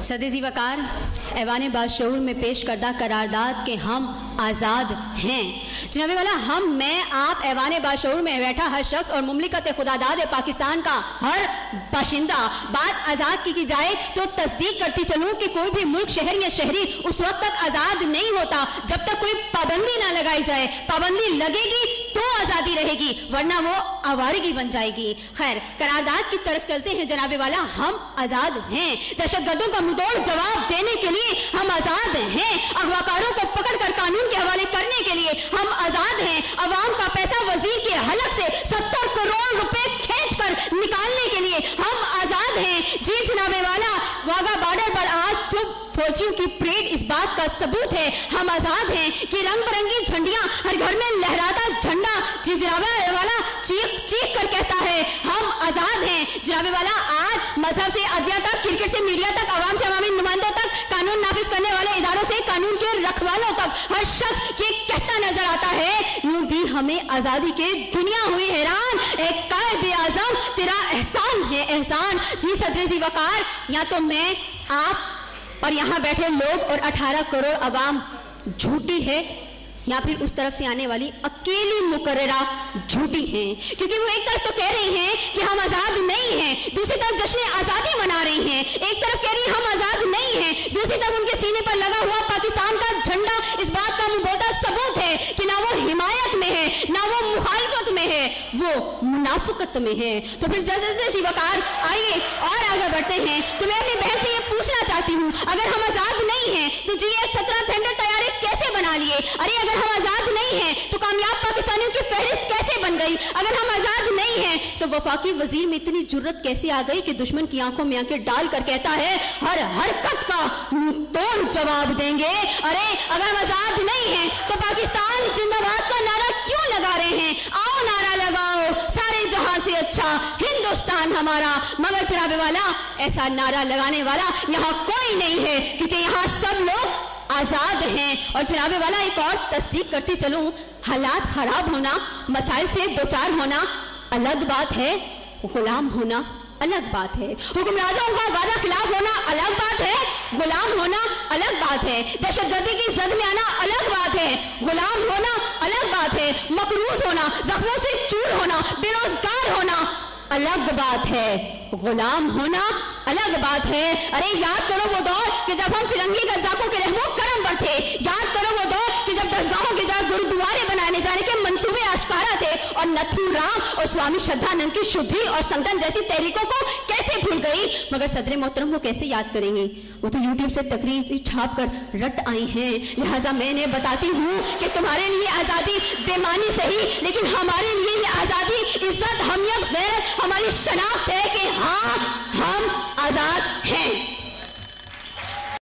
सदर ज़ीवकार ऐवान बाशऊर में पेश करदा करारदाद के हम आज़ाद हैं। जनाबे वाला हम, मैं, आप, ऐवान बाशऊर में बैठा हर शख्स और मुमलिकत खुदादाद पाकिस्तान का हर बाशिंदा बात आज़ाद की जाए तो तस्दीक करती चलूँ कि कोई भी मुल्क, शहर या शहरी उस वक्त तक आज़ाद नहीं होता जब तक कोई पाबंदी ना लगाई जाए। पाबंदी लगेगी तो आज़ादी रहेगी, वरना वो आवारगी बन जाएगी। खैर, करारदाद की तरफ चलते हैं जनाबे वाला। हम आज़ाद हैं, दहशतगर्दों का मुंहतोड़ जवाब देने के लिए हम आज़ाद हैं, अगवाकारों को पकड़कर कानून के हवाले करने के लिए हम आज़ाद हैं, अवाम का पैसा वजीर के हलक से 70 करोड़ रुपए खींच कर निकालने के लिए हम आज़ाद हैं। जी जनाबे वाला, वाघा बॉर्डर पर आज सुबह फौजियों की परेड इस बात का सबूत है हम आज़ाद हैं कि रंग बिरंगी झंडियां हर घर में लहराता झंडा जी जनाबे वाला चीख चीख कर कहता है हम आज़ाद हैं। जनाबे वाला, आज मजहब से अदलिया तक, क्रिकेट से मीडिया तक, आवाम से अवामी नुमाइंदों तक, कानून नाफिज करने वाले इदारों से कानून के रखवालों तक हर शख्स ये कहता नजर आता है यूं दी हमें आज़ादी के दुनिया हुई हैरान, एक कायदे आज़म तेरा एहसान है एहसान। जी सदर ज़ीवकार, या तो मैं, आप और यहाँ बैठे लोग और 18 करोड़ अवाम झूठी है, या फिर उस तरफ से आने वाली अकेली मुकर्ररा झूठी हैं, क्योंकि वो एक तरफ तो कह रही हैं कि हम आज़ाद नहीं हैं, दूसरी तरफ जश्न आज़ादी मना रही हैं। एक तरफ कह रही हम आज़ाद नहीं हैं, दूसरी तरफ उनके सीने पर लगा हुआ पाकिस्तान का झंडा इस बात का मुबोदा सबूत है कि ना वो हिमायत में है, ना वो मुखालफत में है, वो मुनाफिकत में है। तो फिर जल्द से वकार आइए और आगे बढ़ते हैं। तो मैं अपनी बहन से ये पूछना चाहती हूँ, अगर हम आज़ाद नहीं हैं तो GF-17 थंडर तैयारी कैसे बना लिए? अरे अगर हम आज़ाद नहीं हैं तो कामयाब पाकिस्तानियों की फहरिस्त कैसे बन गई? अगर हम आज़ाद नहीं हैं तो वफाकी वजीर में इतनी जुर्रत कैसे आ गई कि दुश्मन की आंखों में आंखें डालकर कहता है हर हरकत का तोड़ जवाब देंगे? अरे अगर हम आज़ाद नहीं हैं तो पाकिस्तान जिंदाबाद का नारा क्यों लगा रहे हैं? आओ नारा लगाओ, सारे जहां से अच्छा हिंदुस्तान हमारा। मगर जनाबे वाला, ऐसा नारा लगाने वाला यहाँ कोई नहीं है, क्योंकि यहाँ सब लोग आज़ाद हैं। और जनाबे वाला, एक और तस्दीक करती चलूं, हालात खराब होना, मसाइल से दो चार होना अलग बात है, गुलाम होना अलग बात है। हुक्मरानों का वादा खिलाफ होना अलग बात है, गुलाम होना अलग बात है। दहशतगर्दी की जद में आना अलग बात है, गुलाम होना अलग बात है। मकरूज होना, जख्मों से चूर होना, बेरोजगार होना अलग बात है, गुलाम होना अलग बात है। अरे याद करो वो दौर कि जब हम फिरंगी गज़ाकों के रहमो करम पर थे, याद करो वो दौर कि जब दरगाहों के जगह गुरुद्वारे बनाने जाने के मंसूबे आश्कारा थे, और नथुराम और स्वामी श्रद्धानंद की शुद्धि और संगठन जैसी तहरीकों को कैसे भूल गई? मगर सदर मोहतरम वो कैसे याद करेंगे? वो तो यूट्यूब से तकरीर छाप कर रट आई हैं। लिहाजा मैंने बताती हूँ कि तुम्हारे लिए आज़ादी बेमानी सही, लेकिन हमारे लिए ये आज़ादी इज्जत, हमियत, गैरत, हमारी शनाख्त है कि हाँ हम आज़ाद हैं।